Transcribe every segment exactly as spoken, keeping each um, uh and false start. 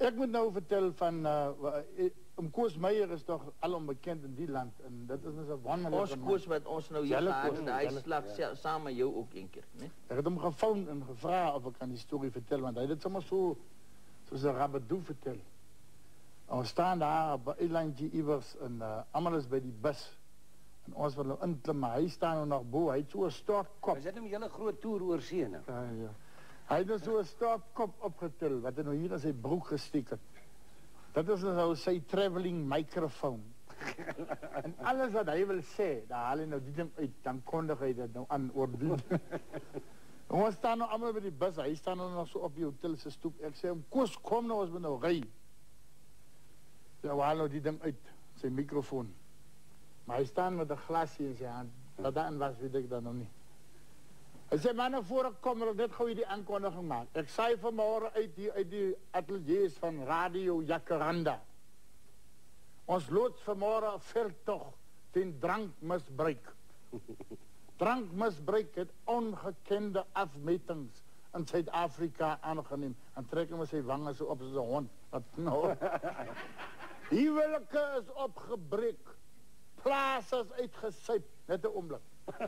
Ik moet nou vertellen van, uh, um Koos Meijer is toch al onbekend in die land. En dat is dus een wonderlijke Ons Koos wat ons nou hier gehad en hij slag ja. samen met jou ook een keer. Nee? Ik heb hem gevonden en gevraagd of ik aan die story vertel, want hij dit zomaar zo, zoals een rabadoe vertellen. En we staan daar op een eilandje iwers en uh, allemaal is bij die bus. En ons wil nou inklim, maar hij staat nog nog boven, hij heeft zo'n stortkop. We zetten hem een hele grote toer oor see nou. Ja, ja. Hij heeft zo'n stortkop opgetild, wat hij nou hier in zijn broek gestikt. Dat is nou zijn traveling microfoon. En alles wat hij wil zeggen, daar haal je nou dit uit, dan kondig hij dat nou aan oordoen. En we staan nou allemaal bij die bus, hij staat nou nog zo op die hotelse stoep. Ik zei, Koos, kom nou als we nou rijden. Ja, we halen nou die ding uit, zijn microfoon. Maar hij staat met een glasje in zijn hand. Wat daarin was, weet ik dat nog niet. Hij zei, maar naar voren kom, dit ga je die aankondiging maken. Ik zei vanmorgen uit die, uit die ateliers van Radio Jacaranda. Ons loods vanmorgen veldtocht ten drankmisbruik. Drankmisbruik het ongekende afmetings in Zuid-Afrika aangeneem. En trekken we zijn wangen zo op zijn hond. Wat nou? Huwelijke is opgebreek. Plaatsen is uitgesuip. Net een oomblik.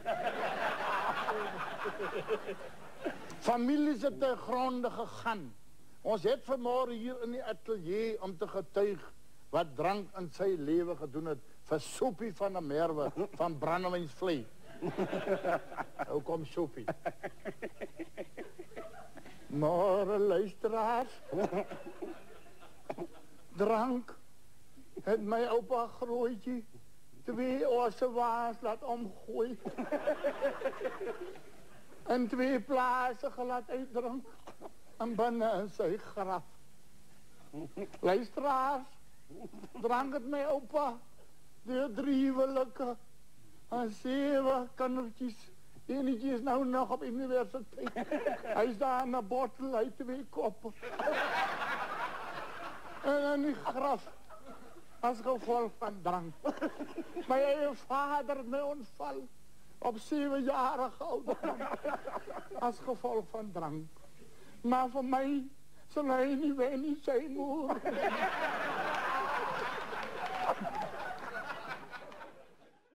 Families het ten gronde gegaan. Ons het vanmorgen hier in die atelier om te getuig wat drank in sy leven gedoen het vir Sophie van der Merwe van Brandewijnsvlei. Hoe kom Sophie? Maar luisteraars, drank het my opa Grootjie twee osse waas laat omgooi. En twee plaatsen gelaat uitdrink en binne in sy graf. Luisteraars, drank het my opa, die drie huwelike en zeven kindertjies. Enetjie is nou nog op universiteit. Hy is daar in 'n bottel uit twee koppe. En in die graf as gevolg van drank. My eie vader het my ontval op zevenjarige ouderdom as gevolg van drank. Maar vir my sal hy nie wen nie, sy moeder.